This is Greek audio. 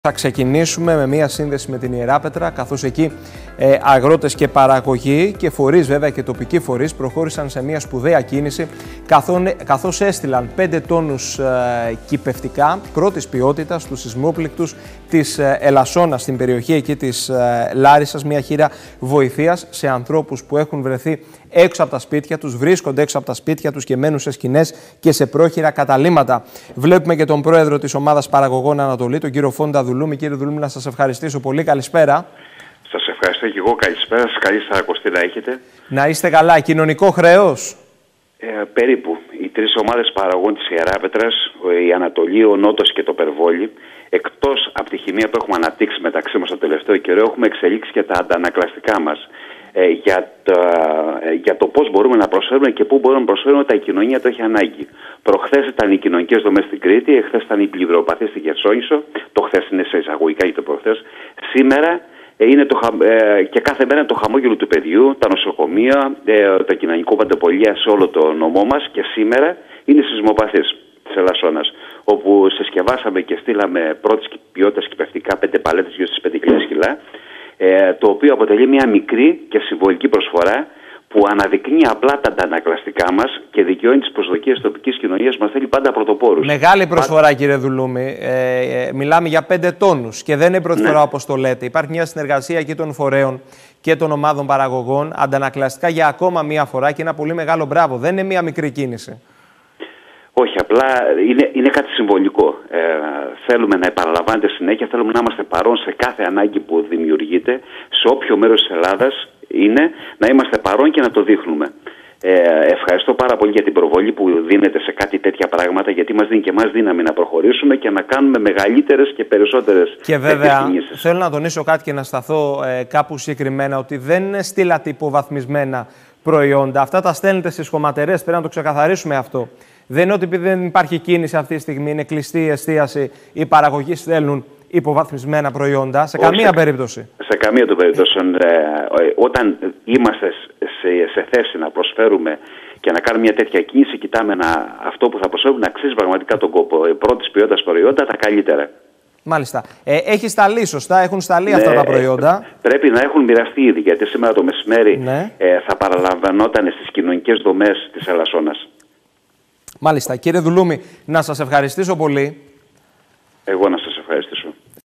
Θα ξεκινήσουμε με μία σύνδεση με την Ιεράπετρα, καθώς εκεί αγρότες και παραγωγοί και φορείς, βέβαια και τοπικοί φορείς, προχώρησαν σε μία σπουδαία κίνηση, καθώς έστειλαν 5 τόνους κυπευτικά πρώτης ποιότητας στους σεισμόπληκτους της Ελασσόνας, στην περιοχή εκεί της Λάρισσας, μία χείρα βοηθείας σε ανθρώπους που έχουν βρεθεί έξω από τα σπίτια τους, βρίσκονται έξω από τα σπίτια τους και μένουν σε σκηνές και σε πρόχειρα καταλύματα. Βλέπουμε και τον πρόεδρο της ομάδας παραγωγών Ανατολή, τον κύριο Φόντα Δουλούμη. Κύριε Δουλούμη, να σας ευχαριστήσω πολύ. Καλησπέρα. Σας ευχαριστώ και εγώ. Καλησπέρα σας. Καλή σαρακοστή να έχετε. Να είστε καλά. Κοινωνικό χρέος. Περίπου. Οι τρεις ομάδες παραγωγών της Ιεράπετρας, η Ανατολή, ο Νότος και το Περβόλι, εκτός από τη χημεία που έχουμε αναπτύξει μεταξύ μας το τελευταίο καιρό, έχουμε εξελίξει και τα αντανακλαστικά μας για το πώς μπορούμε να προσφέρουμε και πού μπορούμε να προσφέρουμε όταν η κοινωνία το έχει ανάγκη. Προχθές ήταν οι κοινωνικές δομές στην Κρήτη, εχθές ήταν η πληδροπαθή στη Χερσόνησο, το χθες είναι σε εισαγωγικά και το προχθές. Σήμερα είναι και κάθε μέρα το χαμόγελο του παιδιού, τα νοσοκομεία, το κοινωνικό παντεπολία σε όλο το νομό μας, και σήμερα είναι σεισμοπαθής της Ελασσόνας, όπου συσκευάσαμε και στείλαμε πρώτης ποιότητας κυπευτικά 5 παλέτες γύρω στις 5.000 κιλά, το οποίο αποτελεί μια μικρή και συμβολική προσφορά που αναδεικνύει απλά τα αντανακλαστικά μας και δικαιώνει τις προσδοκίες της τοπικής κοινωνίας που μας θέλει πάντα πρωτοπόρους. Μεγάλη προσφορά, κύριε Δουλούμη. Μιλάμε για 5 τόνους και δεν είναι πρώτη φορά όπως το λέτε. Υπάρχει μια συνεργασία και των φορέων και των ομάδων παραγωγών αντανακλαστικά για ακόμα μία φορά και ένα πολύ μεγάλο μπράβο. Δεν είναι μία μικρή κίνηση. Όχι, απλά είναι κάτι συμβολικό. Θέλουμε να επαναλαμβάνεται συνέχεια, θέλουμε να είμαστε παρόν σε κάθε ανάγκη που δημιουργείται, σε όποιο μέρος της Ελλάδας είναι, να είμαστε παρόν και να το δείχνουμε. Ευχαριστώ πάρα πολύ για την προβολή που δίνεται σε κάτι τέτοια πράγματα, γιατί μας δίνει και εμάς δύναμη να προχωρήσουμε και να κάνουμε μεγαλύτερες και περισσότερες. Και βέβαια θέλω να τονίσω κάτι και να σταθώ κάπου συγκεκριμένα, ότι δεν είναι στήλα υποβαθμισμένα προϊόντα. Αυτά τα στέλνετε στις χωματερές, πρέπει να το ξεκαθαρίσουμε αυτό. Δεν είναι ότι επειδή δεν υπάρχει κίνηση αυτή τη στιγμή, είναι κλειστή η εστίαση, οι παραγωγοί στέλνουν υποβαθμισμένα προϊόντα. Σε καμία περίπτωση. Σε καμία των περιπτώσεων. Όταν είμαστε σε θέση να προσφέρουμε και να κάνουμε μια τέτοια κίνηση, κοιτάμε αυτό που θα προσφέρουμε να αξίζει πραγματικά τον κόπο. Πρώτης ποιότητας προϊόντα, τα καλύτερα. Μάλιστα. Έχει σταλεί, σωστά, έχουν σταλεί αυτά τα προϊόντα. Πρέπει να έχουν μοιραστεί ήδη, γιατί σήμερα το μεσημέρι θα παραλαμβανόταν στις κοινωνικές δομές της Ελασσόνας. Μάλιστα. Κύριε Δουλούμη, να σας ευχαριστήσω πολύ. Εγώ να σας ευχαριστήσω.